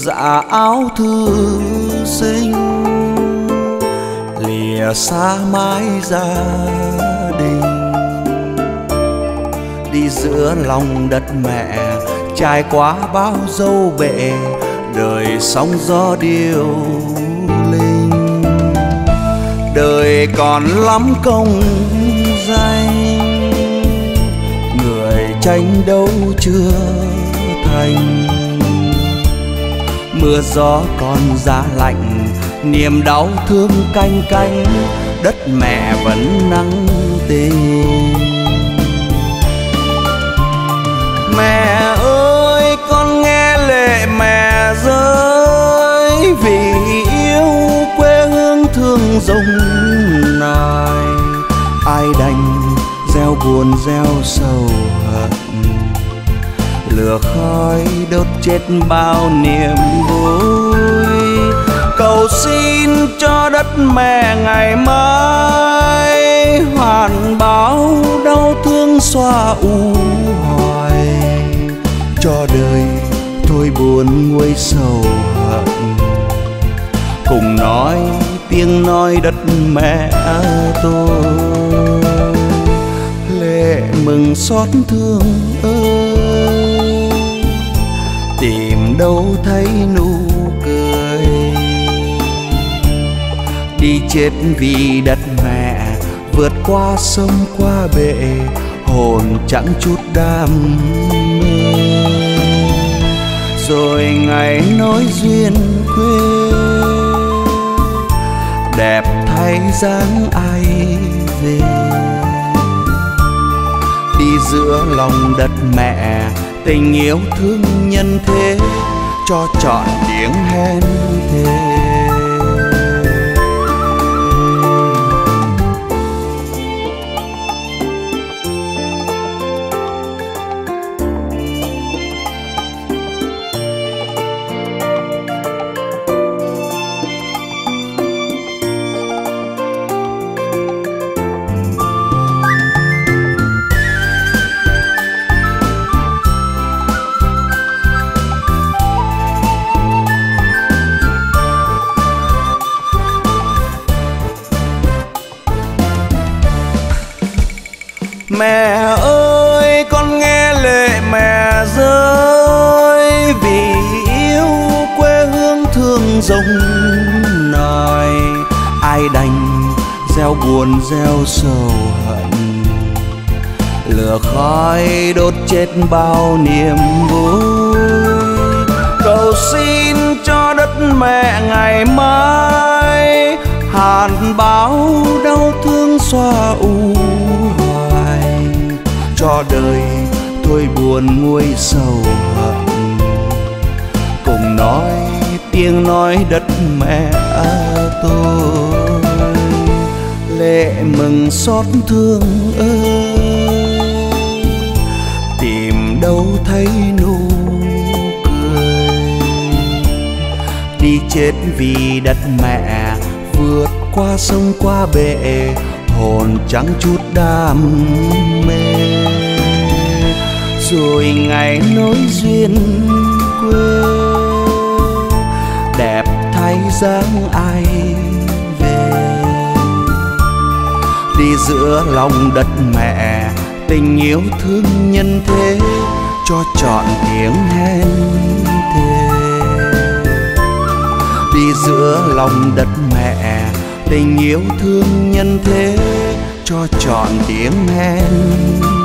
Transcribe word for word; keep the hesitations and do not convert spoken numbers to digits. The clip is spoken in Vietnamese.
dạ áo thư sinh, lìa xa mái gia đình. Đi giữa lòng đất mẹ, trải qua bao dâu bể, đời sóng gió điêu linh. Đời còn lắm công danh, người tranh đấu chưa thành. Mưa gió còn giá lạnh, niềm đau thương canh cánh, đất mẹ vẫn nắng tình. Mẹ ơi con nghe lệ mẹ rơi, vì yêu quê hương thương rồng nài. Ai đành gieo buồn gieo sầu hận, lửa khói đốt chết bao niềm vui. Cầu xin cho đất mẹ ngày mai hoàn báo đau thương xóa u hoài. Cho đời thôi buồn nguôi sầu hận, cùng nói tiếng nói đất mẹ tôi. Lệ mừng xót thương ơi, tìm đâu thấy nụ cười. Đi chết vì đất mẹ, vượt qua sông qua bể, hồn chẳng chút đam mê. Rồi ngày nối duyên quê, đẹp thay dáng ai về. Đi giữa lòng đất mẹ, tình yêu thương nhân thế, cho trọn tiếng hẹn thề. Mẹ ơi con nghe lệ mẹ rơi, vì yêu quê hương thương rồng nài. Ai đành gieo buồn gieo sầu hận, lửa khói đốt chết bao niềm vui. Cầu xin cho đất mẹ ngày mai hàn báo đau thương xóa u hoài. Cho đời thôi buồn nguôi sầu hận, cùng nói tiếng nói đất mẹ tôi. Lệ mừng xót thương ơi, tìm đâu thấy nụ cười. Đi chết vì đất mẹ, vượt qua sông qua bể, hồn chẳng chút đam mê. Rồi ngày nối duyên quê, đẹp thay dáng ai về. Đi giữa lòng đất mẹ, tình yêu thương nhân thế, cho trọn tiếng hẹn thề. Đi giữa lòng đất mẹ, tình yêu thương nhân thế, cho trọn tiếng hẹn